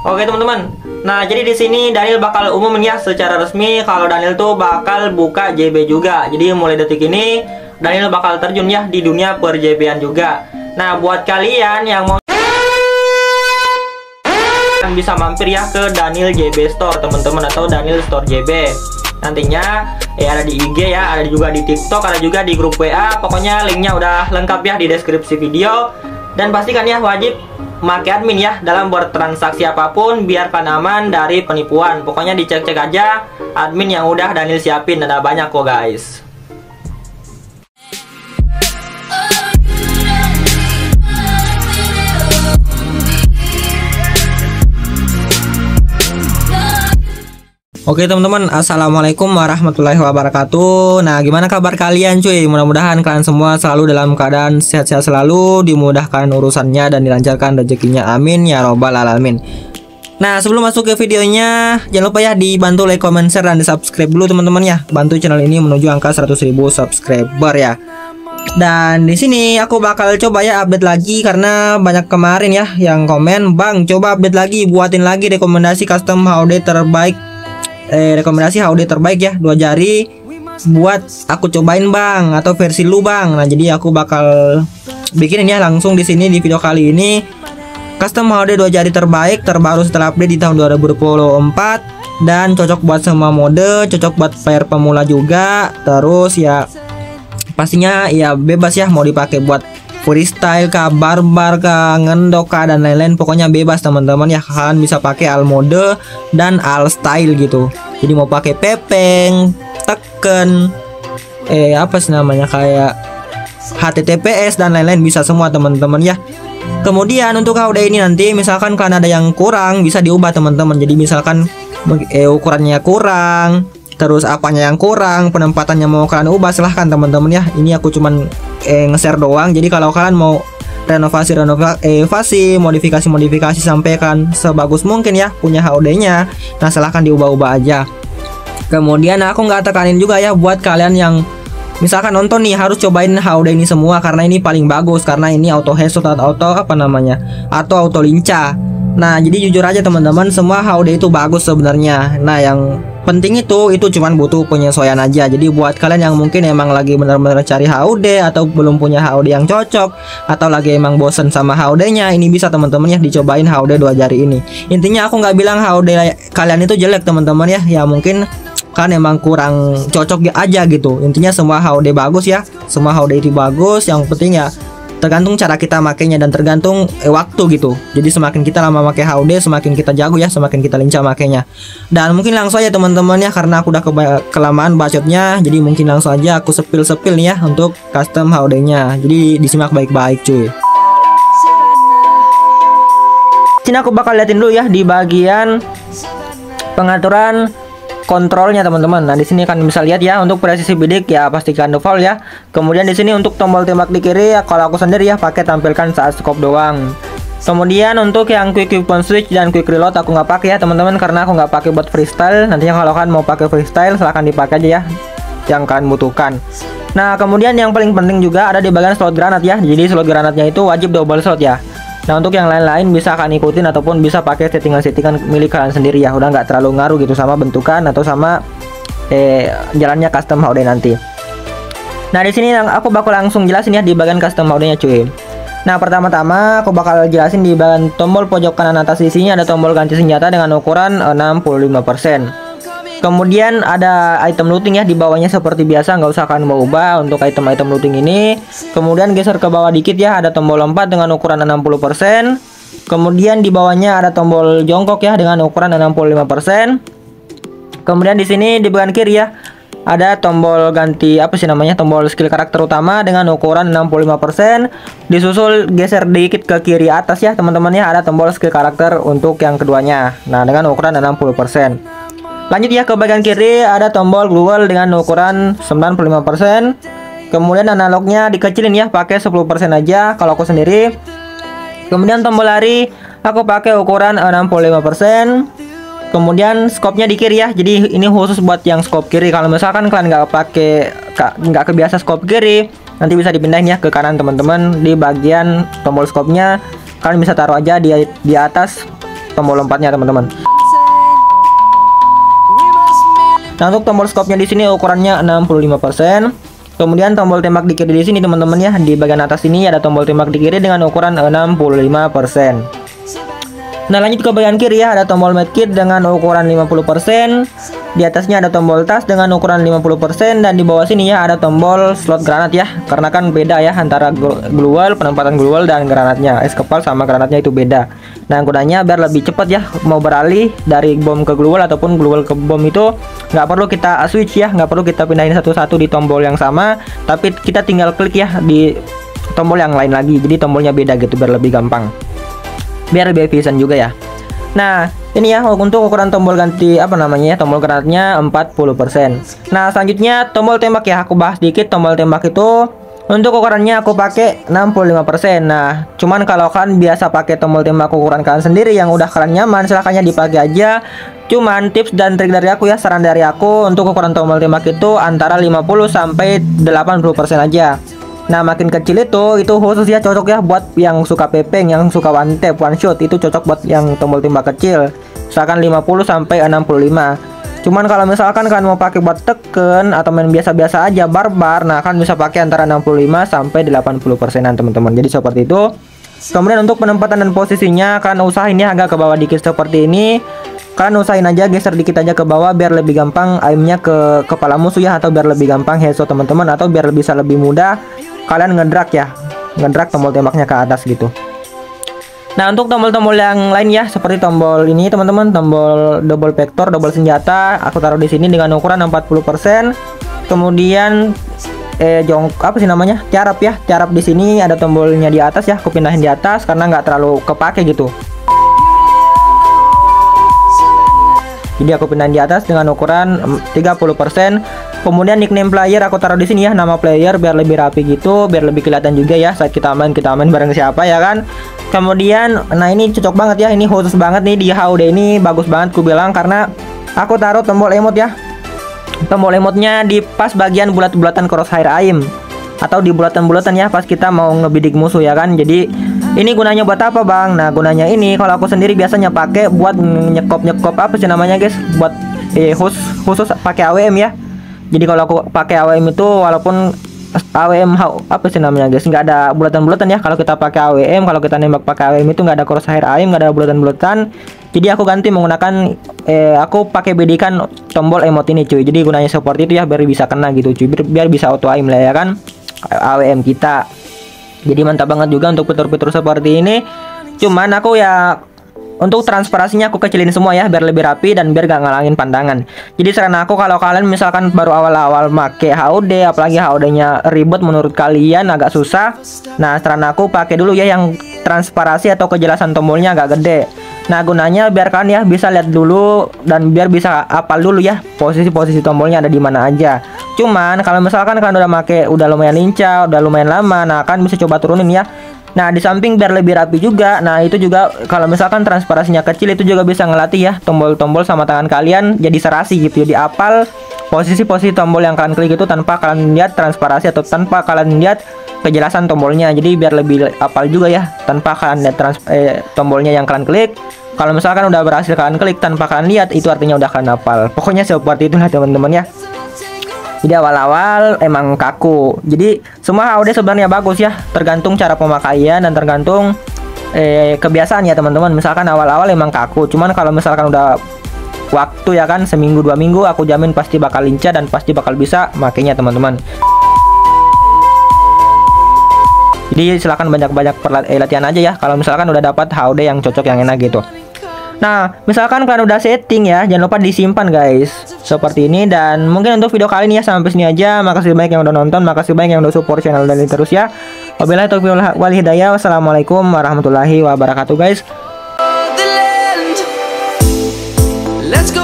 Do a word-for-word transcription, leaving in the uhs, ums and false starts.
Oke teman-teman. Nah, jadi di sini Daniel bakal umumin ya secara resmi kalau Daniel tuh bakal buka J B juga. Jadi mulai detik ini Daniel bakal terjun ya di dunia per J B-an juga. Nah, buat kalian yang mau bisa mampir ya ke Daniel J B Store teman-teman, atau Daniel Store J B. Nantinya ya ada di I G ya, ada juga di TikTok, ada juga di grup W A. Pokoknya linknya udah lengkap ya di deskripsi video. Dan pastikan ya wajib pakai admin ya dalam bertransaksi apapun, biarkan aman dari penipuan. Pokoknya dicek-cek aja admin yang udah Daniel siapin, ada banyak kok guys. Oke teman-teman, assalamualaikum warahmatullahi wabarakatuh. Nah, gimana kabar kalian cuy? Mudah-mudahan kalian semua selalu dalam keadaan sehat-sehat selalu, dimudahkan urusannya dan dilancarkan rezekinya, amin ya robbal alamin. Nah, sebelum masuk ke videonya, jangan lupa ya dibantu like, comment, share, dan di subscribe dulu teman-teman ya. Bantu channel ini menuju angka seratus ribu subscriber ya. Dan di sini aku bakal coba ya update lagi, karena banyak kemarin ya yang komen, "Bang, coba update lagi, buatin lagi rekomendasi custom H U D terbaik." Eh, rekomendasi H U D terbaik ya, dua jari buat aku cobain bang, atau versi lu bang. Nah, jadi aku bakal bikinin ya langsung di sini di video kali ini custom H U D dua jari terbaik terbaru setelah update di tahun dua ribu dua puluh empat, dan cocok buat semua mode, cocok buat player pemula juga. Terus ya pastinya ya bebas ya, mau dipakai buat freestyle kah, barbar kah, ngendok kah, dan lain-lain. Pokoknya bebas teman-teman ya, kalian bisa pakai all mode dan all style gitu. Jadi mau pakai pepeng, teken, eh apa sih namanya, kayak H T T P S dan lain-lain, bisa semua teman-teman ya. Kemudian untuk H U D ini nanti misalkan kalian ada yang kurang, bisa diubah teman-teman. Jadi misalkan eh, ukurannya kurang, terus apanya yang kurang, penempatannya mau kalian ubah, silahkan teman-teman ya. Ini aku cuman eh, nge-share doang. Jadi kalau kalian mau renovasi renovasi modifikasi modifikasi sampaikan sebagus mungkin ya punya H U D-nya, nah silahkan diubah-ubah aja. Kemudian aku nggak tekanin juga ya buat kalian yang misalkan nonton nih harus cobain H U D ini semua, karena ini paling bagus, karena ini auto headshot atau auto apa namanya, atau auto lincah. Nah, jadi jujur aja teman-teman, semua H U D itu bagus sebenarnya. Nah, yang penting itu itu cuman butuh penyesuaian aja. Jadi buat kalian yang mungkin emang lagi benar-benar cari H U D atau belum punya H U D yang cocok, atau lagi emang bosen sama H U D-nya, ini bisa teman-teman ya dicobain H U D dua jari ini. Intinya aku nggak bilang H U D kalian itu jelek teman-teman ya. Ya mungkin kan emang kurang cocok aja gitu. Intinya semua H U D bagus ya. Semua H U D itu bagus. Yang penting ya tergantung cara kita makainya dan tergantung eh, waktu gitu. Jadi semakin kita lama pakai H U D, semakin kita jago ya, semakin kita lincah makainya. Dan mungkin langsung aja teman-teman ya, karena aku udah ke kelamaan bacotnya, jadi mungkin langsung aja aku sepil-sepil nih ya untuk custom H U D-nya. Jadi disimak baik-baik cuy. Sini aku bakal liatin dulu ya di bagian pengaturan kontrolnya teman-teman. Nah, di sini kan bisa lihat ya untuk presisi bidik ya pastikan default ya. Kemudian di sini untuk tombol tembak di kiri ya, kalau aku sendiri ya pakai tampilkan saat scope doang. Kemudian untuk yang quick weapon switch dan quick reload aku nggak pakai ya teman-teman, karena aku nggak pakai buat freestyle. Nantinya kalau kalian mau pakai freestyle silahkan dipakai aja ya yang kalian butuhkan. Nah, kemudian yang paling penting juga ada di bagian slot granat ya. Jadi slot granatnya itu wajib double slot ya. Nah, untuk yang lain-lain bisa kalian ikutin ataupun bisa pakai settingan-settingan milik kalian sendiri ya. Udah nggak terlalu ngaruh gitu sama bentukan atau sama eh, jalannya custom H U D nanti. Nah, di sini aku bakal langsung jelasin ya di bagian custom H U D-nya cuy. Nah, pertama-tama aku bakal jelasin di bagian tombol pojok kanan atas isinya ada tombol ganti senjata dengan ukuran enam puluh lima persen. Kemudian ada item looting ya di bawahnya seperti biasa, nggak usah kalian mau ubah untuk item-item looting ini. Kemudian geser ke bawah dikit ya, ada tombol lompat dengan ukuran enam puluh persen. Kemudian di bawahnya ada tombol jongkok ya dengan ukuran enam puluh lima persen. Kemudian di sini di bagian kiri ya ada tombol ganti apa sih namanya, tombol skill karakter utama dengan ukuran enam puluh lima persen. Disusul geser dikit ke kiri atas ya teman-teman ya, ada tombol skill karakter untuk yang keduanya. Nah, dengan ukuran enam puluh persen. Lanjut ya ke bagian kiri ada tombol global dengan ukuran sembilan puluh lima persen. Kemudian analognya dikecilin ya, pakai sepuluh persen aja kalau aku sendiri. Kemudian tombol lari aku pakai ukuran enam puluh lima persen. Kemudian scope-nya di kiri ya. Jadi ini khusus buat yang scope kiri. Kalau misalkan kalian nggak pakai nggak kebiasa scope kiri, nanti bisa dipindahin ya ke kanan teman-teman. Di bagian tombol scope-nya kalian bisa taruh aja di di atas tombol lompatnya teman-teman. Nah, untuk tombol scope-nya di sini ukurannya enam puluh lima persen. Kemudian tombol tembak di kiri di sini teman-teman ya, di bagian atas ini ada tombol tembak di kiri dengan ukuran enam puluh lima persen. Nah, lanjut ke bagian kiri ya, ada tombol medkit dengan ukuran lima puluh persen. Di atasnya ada tombol tas dengan ukuran lima puluh persen, dan di bawah sini ya ada tombol slot granat ya. Karena kan beda ya antara glue wall, penempatan glue wall dan granatnya. Es kepal sama granatnya itu beda. Nah, gunanya biar lebih cepat ya mau beralih dari bom ke glue wall ataupun glue wall ke bom itu nggak perlu kita switch ya, nggak perlu kita pindahin satu-satu di tombol yang sama, tapi kita tinggal klik ya di tombol yang lain lagi. Jadi tombolnya beda gitu biar lebih gampang, biar lebih efisien juga ya. Nah, ini ya untuk ukuran tombol ganti apa namanya ya, tombol granatnya empat puluh persen. Nah, selanjutnya tombol tembak ya, aku bahas dikit. Tombol tembak itu untuk ukurannya aku pakai enam puluh lima persen. Nah, cuman kalau kalian biasa pakai tombol tembak ukuran kalian sendiri yang udah kalian nyaman, silahkannya dipakai aja. Cuman tips dan trik dari aku ya, saran dari aku untuk ukuran tombol tembak itu antara lima puluh sampai delapan puluh persen aja. Nah, makin kecil itu itu khusus ya, cocok ya buat yang suka pepeng, yang suka one tap, one shot, itu cocok buat yang tombol tembak kecil. Misalkan lima puluh sampai enam puluh lima. Cuman kalau misalkan kalian mau pakai buat teken atau main biasa-biasa aja barbar, nah kan bisa pakai antara enam puluh lima sampai delapan puluh persenan teman-teman. Jadi seperti itu. Kemudian untuk penempatan dan posisinya kalian usahain ya agak ke bawah dikit seperti ini. Kalian usahain aja geser dikit aja ke bawah biar lebih gampang aimnya ke kepala musuh ya, atau biar lebih gampang headshot teman-teman, atau biar bisa lebih mudah kalian ngedrak ya, ngedrak tombol tembaknya ke atas gitu. Nah, untuk tombol-tombol yang lain ya, seperti tombol ini teman-teman, tombol double vector, double senjata, aku taruh di sini dengan ukuran empat puluh persen. Kemudian eh jong apa sih namanya? Tiarap ya. Tiarap di sini ada tombolnya di atas ya, aku pindahin di atas karena nggak terlalu kepake gitu. Jadi aku pindahin di atas dengan ukuran tiga puluh persen. Kemudian nickname player aku taruh di sini ya, nama player biar lebih rapi gitu, biar lebih kelihatan juga ya saat kita main kita main bareng siapa ya kan. Kemudian nah ini cocok banget ya, ini khusus banget nih di H U D ini, bagus banget ku bilang karena aku taruh tombol emote ya. Tombol emotnya di pas bagian bulat-bulatan crosshair aim atau di bulatan-bulatan ya pas kita mau ngebidik musuh ya kan. Jadi ini gunanya buat apa bang? Nah, gunanya ini kalau aku sendiri biasanya pakai buat nyekop-nyekop apa sih namanya guys, buat eh, khusus khusus pakai A W M ya. Jadi kalau aku pakai A W M itu walaupun A W M apa sih namanya guys, nggak ada bulatan-bulatan ya. Kalau kita pakai A W M, kalau kita nembak pakai A W M itu nggak ada crosshair aim, nggak ada bulatan-bulatan. Jadi aku ganti menggunakan eh, aku pakai bidikan tombol emot ini cuy. Jadi gunanya seperti itu ya, biar bisa kena gitu cuy, biar, biar bisa auto aim lah ya kan A W M kita. Jadi mantap banget juga untuk fitur-fitur seperti ini. Cuman aku ya untuk transparasinya aku kecilin semua ya biar lebih rapi dan biar gak ngalangin pandangan. Jadi saran aku kalau kalian misalkan baru awal-awal make H U D, apalagi H U D-nya ribet menurut kalian agak susah. Nah, saran aku pakai dulu ya yang transparasi atau kejelasan tombolnya agak gede. Nah, gunanya biar kalian ya bisa lihat dulu dan biar bisa hafal dulu ya posisi-posisi tombolnya ada di mana aja. Cuman kalau misalkan kalian udah make udah lumayan lincah, udah lumayan lama, nah kan bisa coba turunin ya. Nah, di samping biar lebih rapi juga. Nah, itu juga kalau misalkan transparasinya kecil itu juga bisa ngelatih ya tombol-tombol sama tangan kalian jadi serasi gitu. Jadi apal posisi-posisi tombol yang kalian klik itu tanpa kalian lihat transparasi atau tanpa kalian lihat kejelasan tombolnya. Jadi biar lebih apal juga ya tanpa kalian lihat trans eh, tombolnya yang kalian klik. Kalau misalkan udah berhasil kalian klik tanpa kalian lihat, itu artinya udah kalian hafal. Pokoknya seperti itulah teman-teman ya. Jadi awal-awal emang kaku. Jadi semua H U D sebenarnya bagus ya, tergantung cara pemakaian dan tergantung eh, kebiasaan ya teman-teman. Misalkan awal-awal emang kaku, cuman kalau misalkan udah waktu ya kan seminggu dua minggu, aku jamin pasti bakal lincah dan pasti bakal bisa makainya teman-teman. Jadi silahkan banyak-banyak eh, latihan aja ya kalau misalkan udah dapat H U D yang cocok yang enak gitu. Nah, misalkan kalian udah setting ya, jangan lupa disimpan guys, seperti ini. Dan mungkin untuk video kali ini ya sampai sini aja. Makasih banyak yang udah nonton, makasih banyak yang udah support channel dan terus ya. Wabillahi taufiq wal hidayah. Wassalamualaikum warahmatullahi wabarakatuh guys. Let's go.